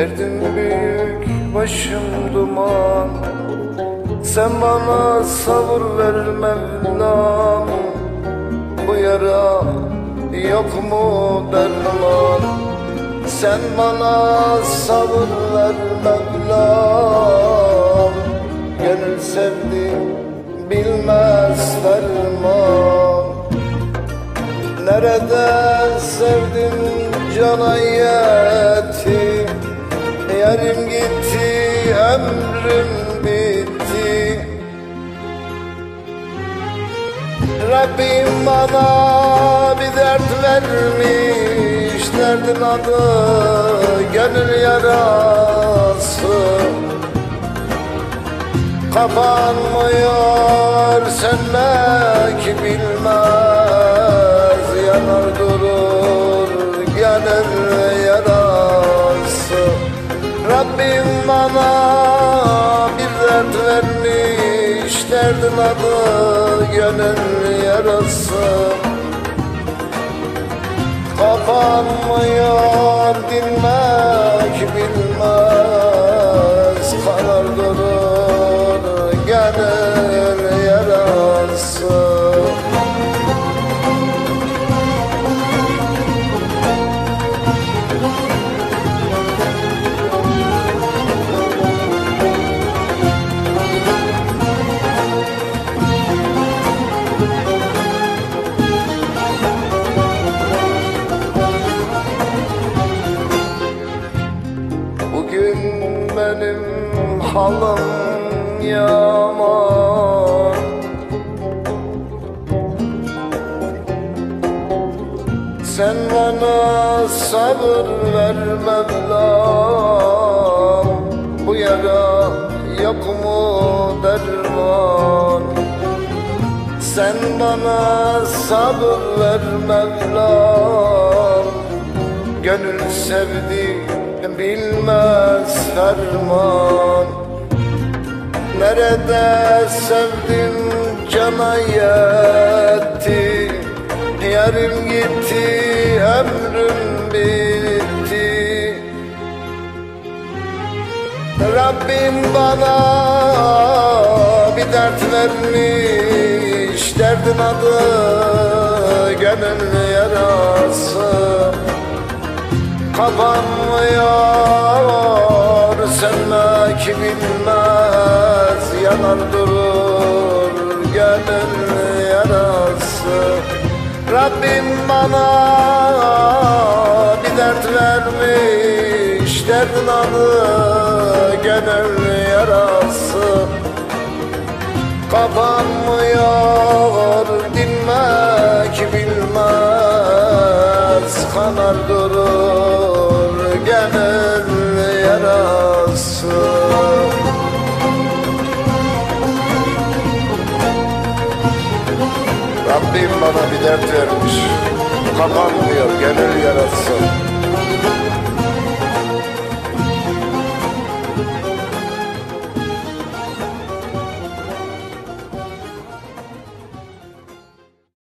Derdim büyük, başım duman. Sen bana sabır ver Mevlam. Bu yara yok mu derman? Sen bana sabır ver Mevlam. Gönül sevdi bilmez ferman. Nerede sevdim cana yetti, yarim gitti, ömrüm bitti. Rabbim bana bir dert vermiş, derdin adı gönül yarası. Kapanmıyor, sönmek bilmez, yanar durur gönül yarası. Rabbim bana bir dert vermiş, derdin adı gönül yarası. Kapanmıyor, dinmek bilmez, kanar durur gönül yarası. Bugün benim halim yaman. Sen bana sabır ver Mevlam. Bu yara yok mu derman? Sen bana sabır ver Mevlam. Gönül sevdi bilmez ferman. Nerede sevdim cana yetti, yarim gitti, ömrüm bitti. Rabbim bana bir dert vermiş, derdin adı gönül yarası. Kapanmıyor, sönmek bilmez, yanar durur gönül yarası. Rabbim bana bir dert vermiş, derdin adı gönül yarası. Kapanmıyor, dinmek bilmez, kanar durur gönül yarası. Rabbim bana bir dert vermiş, kapanmıyor gönül yarası.